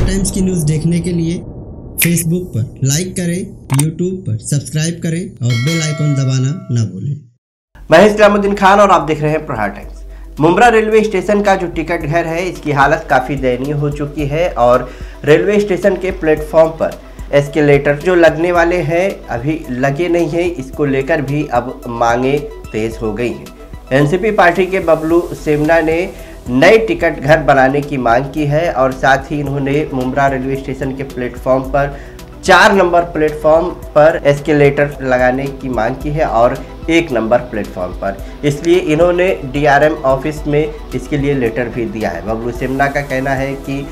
Times की news देखने के लिए फेसबुक पर लाइक करें, यूट्यूब पर सब्सक्राइब करें और बेल आइकन दबाना ना भूलें। मैं इस्लामुद्दीन खान और आप देख रहे हैं प्रहार टाइम्स। मुंब्रा रेलवे स्टेशन का जो टिकट घर है इसकी हालत काफ़ी दयनीय हो चुकी है और रेलवे स्टेशन के प्लेटफॉर्म पर एस्केलेटर जो लगने वाले हैं अभी लगे नहीं हैं, इसको लेकर भी अब मांगे तेज हो गई हैं। एनसीपी पार्टी के बबलू सेमना ने नए टिकट घर बनाने की मांग की है और साथ ही इन्होंने मुंब्रा रेलवे स्टेशन के प्लेटफॉर्म पर 4 नंबर प्लेटफॉर्म पर एस्केलेटर लगाने की मांग की है और 1 नंबर प्लेटफॉर्म पर, इसलिए इन्होंने डीआरएम ऑफिस में इसके लिए लेटर भी दिया है। बबलू सेमना का कहना है कि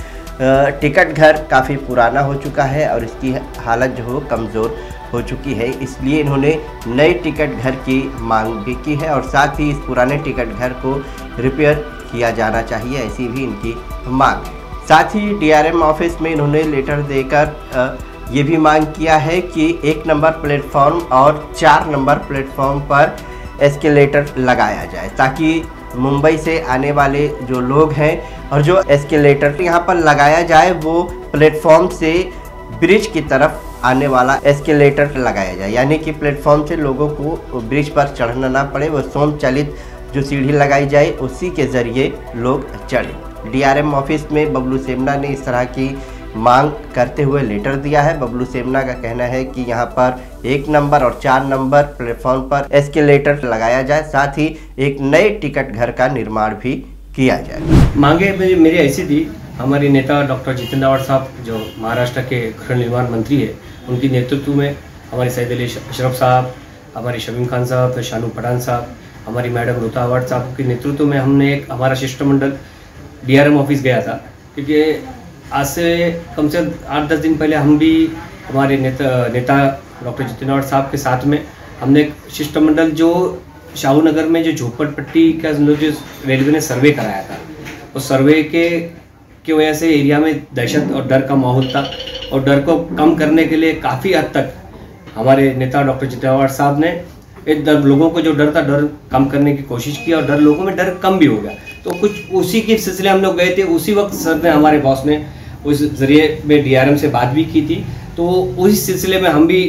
टिकट घर काफ़ी पुराना हो चुका है और इसकी हालत जो हो कमज़ोर हो चुकी है, इसलिए इन्होंने नए टिकट घर की मांग भी की है और साथ ही इस पुराने टिकट घर को रिपेयर किया जाना चाहिए, ऐसी भी इनकी मांग है। साथ ही डीआरएम ऑफिस में इन्होंने लेटर देकर ये भी मांग किया है कि 1 नंबर प्लेटफॉर्म और 4 नंबर प्लेटफॉर्म पर एस्केलेटर लगाया जाए ताकि मुंबई से आने वाले जो लोग हैं और जो एस्केलेटर यहाँ पर लगाया जाए वो प्लेटफॉर्म से ब्रिज की तरफ आने वाला एस्केलेटर लगाया जाए, यानी कि प्लेटफॉर्म से लोगों को ब्रिज पर चढ़ना ना पड़े, वो स्वचालित जो सीढ़ी लगाई जाए उसी के ज़रिए लोग चढ़ें। डीआरएम ऑफिस में बबलू सेमना ने इस तरह की मांग करते हुए लेटर दिया है। बबलू सेमना का कहना है कि यहाँ पर 1 नंबर और 4 नंबर प्लेटफॉर्म पर एस्केलेटर लगाया जाए, साथ ही एक नए टिकट घर का निर्माण भी किया जाए। मांगे मेरी ऐसी थी, हमारे नेता डॉक्टर जितेंद्र आव्हाड साहब जो महाराष्ट्र के गृह निर्माण मंत्री है, उनके नेतृत्व में हमारे सैयद अली अशरफ साहब, हमारे शमीम खान साहब, शानू पठान साहब, हमारी मैडम रुता आव्हाड साहब के नेतृत्व में हमने एक हमारा शिष्टमंडल डीआरएम ऑफिस गया था, क्योंकि आज से कम से 8-10 दिन पहले हम भी हमारे नेता डॉक्टर जितेंद्र आव्हाड साहब के साथ में हमने एक शिष्टमंडल जो शाहू नगर में जो झोपड़पट्टी का जो रेलवे ने सर्वे कराया था, उस सर्वे की वजह से एरिया में दहशत और डर का माहौल था और डर को कम करने के लिए काफ़ी हद तक हमारे नेता डॉक्टर जितेंद्र आव्हाड साहब ने लोगों को जो डर था डर कम करने की कोशिश की और लोगों में डर कम भी हो गया। तो कुछ उसी के सिलसिले हम लोग गए थे, उसी वक्त सर ने हमारे बॉस ने उस जरिए में डीआरएम से बात भी की थी, तो उसी सिलसिले में हम भी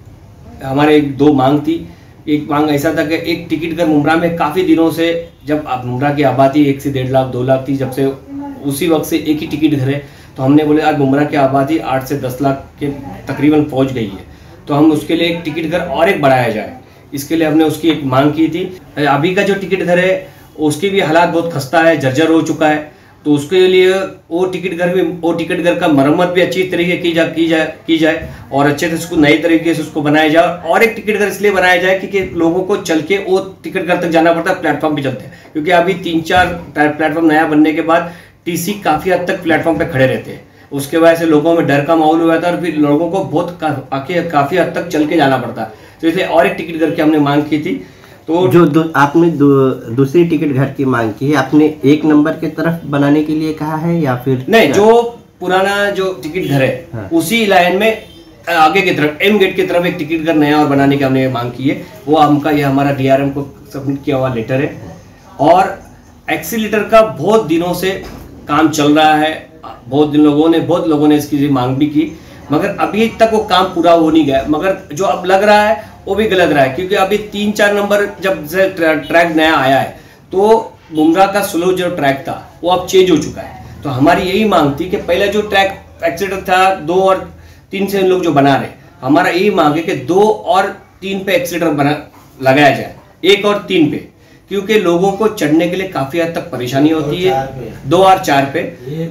हमारे 2 मांग थी। एक मांग ऐसा था कि एक टिकट घर मुंब्रा में काफ़ी दिनों से, जब मुंब्रा की आबादी 1 से 1.5 लाख 2 लाख थी, जब से उसी वक्त से एक ही टिकट घर है, तो हमने बोले आज मुंब्रा की आबादी 8 से 10 लाख के तकरीबन पहुँच गई है, तो हम उसके लिए एक टिकट घर और एक बढ़ाया जाए, इसके लिए हमने उसकी एक मांग की थी। अभी का जो टिकट घर है उसकी भी हालात बहुत खस्ता है, जर्जर हो चुका है, तो उसके लिए वो टिकट घर का मरम्मत भी अच्छी तरीके की जाए और अच्छे से उसको नए तरीके से उसको बनाया जाए। और एक टिकट घर इसलिए बनाया जाए क्योंकि लोगों को चल के वो टिकट घर तक जाना पड़ता है, प्लेटफॉर्म पे चलते हैं, क्योंकि अभी 3-4 प्लेटफॉर्म नया बनने के बाद टीसी काफ़ी हद तक प्लेटफॉर्म पे खड़े रहते हैं, उसके वजह से लोगों में डर का माहौल हुआ था और फिर लोगों को बहुत काफ़ी हद तक चल के जाना पड़ता है, तो इसलिए और एक टिकट घर की हमने मांग की थी। तो जो आपने दूसरी टिकट घर की मांग की है, आपने 1 नंबर की तरफ बनाने के लिए कहा है या फिर नहीं? जो पुराना जो टिकट घर है हाँ। उसी लाइन में आगे की तरफ एम गेट की तरफ एक टिकट घर नया और बनाने की हमने मांग की है, वो ये हमारा डीआरएम को सबमिट किया हुआ लेटर है। और एक्सीलेटर का बहुत दिनों से काम चल रहा है, बहुत लोगों ने इसकी मांग भी की, मगर अभी तक वो काम पूरा हो नहीं गया। मगर जो अब लग रहा है वो भी गलत रहा है, क्योंकि अभी 3-4 नंबर जब से ट्रैक नया आया है तो मुंब्रा का स्लो जो ट्रैक था वो अब चेंज हो चुका है। तो हमारी यही मांग थी कि पहले जो ट्रैक एक्सीलेटर था 2 और 3 से लोग जो बना रहे, हमारा यही मांग है कि 2 और 3 पे एक्सीलेटर लगाया जाए, 1 और 3 पे, क्योंकि लोगों को चढ़ने के लिए काफ़ी हद तक परेशानी होती है। 2 और 4 पे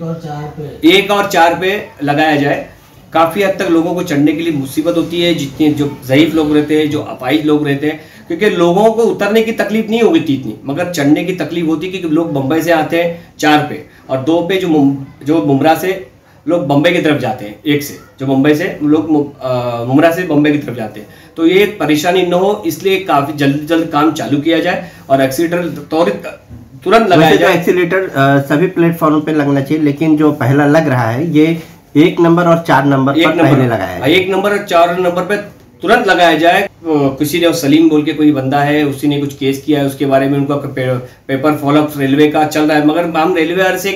1 और 4 पे लगाया जाए, काफ़ी हद तक लोगों को चढ़ने के लिए मुसीबत होती है, जितने जो ज़ईफ़ लोग रहते हैं, जो अपाहिज लोग रहते हैं, क्योंकि लोगों को उतरने की तकलीफ नहीं होगी थी इतनी, मगर चढ़ने की तकलीफ होती है, क्योंकि लोग बम्बई से आते हैं 4 पे और 2 पे जो मुंब्रा से लोग बम्बई की तरफ जाते हैं, 1 से जो मुंबई से लोग मुंब्रा से बम्बई की तरफ जाते हैं, तो ये परेशानी न हो इसलिए काफ़ी जल्द काम चालू किया जाए और एक्सीलेटर तुरंत लगाया जाए। एक्सीलेटर सभी प्लेटफॉर्म पे लगना चाहिए, लेकिन जो पहला लग रहा है ये 1 नंबर और 4 नंबर पर पहले लगाया है। 1 नंबर और 4 नंबर पे तुरंत लगाया जाए। किसी ने सलीम बोल के कोई बंदा है, उसी ने कुछ केस किया है, उसके बारे में उनका पेपर फॉलोअप रेलवे का चल रहा है, मगर हम रेलवे से एक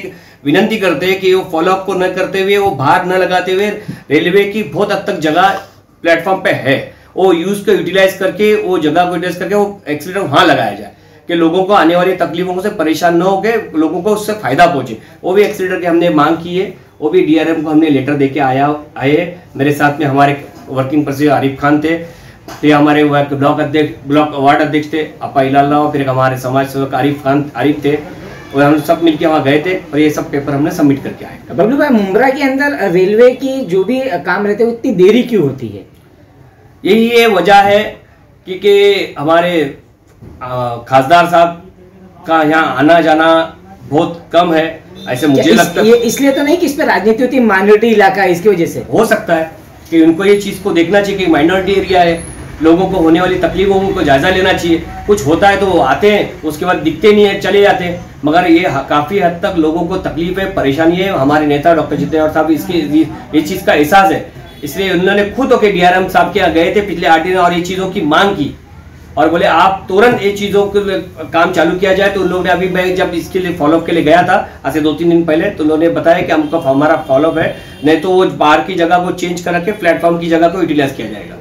विनती करते हैं कि वो फॉलोअप को न करते हुए, वो बाहर न लगाते हुए, रेलवे की बहुत हद तक जगह प्लेटफॉर्म पे है, वो यूज को यूटिलाइज करके, वो जगह को यूटिलाइज करके वो एक्सीलेटर वहां लगाया जाए कि लोगों को आने वाली तकलीफों से परेशान न होकर लोगों को उससे फायदा पहुंचे। वो भी एक्सीलेटर की हमने मांग की है, वो भी डीआरएम को हमने लेटर देके आए। मेरे साथ में हमारे वर्किंग प्रेसिडेंट आरिफ खान थे, फिर हमारे ब्लॉक वार्ड अध्यक्ष थे अपा इलाल, फिर हमारे समाज सेवक आरिफ थे, और हम सब मिलकर वहाँ गए थे और ये सब पेपर हमने सबमिट करके आए। बबलू भाई, मुंब्रा के अंदर रेलवे की जो भी काम रहते हैं इतनी देरी क्यों होती है? यही ये वजह है कि हमारे खासदार साहब का यहाँ आना जाना बहुत कम है, ऐसे मुझे लगता है। इसलिए तो नहीं कि इस पे राजनीति होती, माइनॉरिटी इलाका है, इसकी वजह से हो सकता है कि उनको ये चीज को देखना चाहिए कि माइनॉरिटी एरिया है, लोगों को होने वाली तकलीफों को जायजा लेना चाहिए। कुछ होता है तो वो आते हैं, उसके बाद दिखते नहीं है, चले जाते हैं, मगर ये काफी हद तक लोगों को तकलीफ है, परेशानी है। हमारे नेता डॉक्टर जितेंद्र साहब इसकी ये चीज का एहसास है, इसलिए उन्होंने खुद होकर डीआरएम साहब के यहाँ गए थे पिछले 8 दिन और ये चीजों की मांग की और बोले आप तुरंत ये चीजों के काम चालू किया जाए। तो उन लोगों ने अभी, मैं जब इसके लिए फॉलोअप के लिए गया था आज से 2-3 दिन पहले, तो उन्होंने बताया कि हमको हमारा फॉलोअप है, नहीं तो वो बाहर की जगह को चेंज करके प्लेटफॉर्म की जगह को यूटिलाइज किया जाएगा।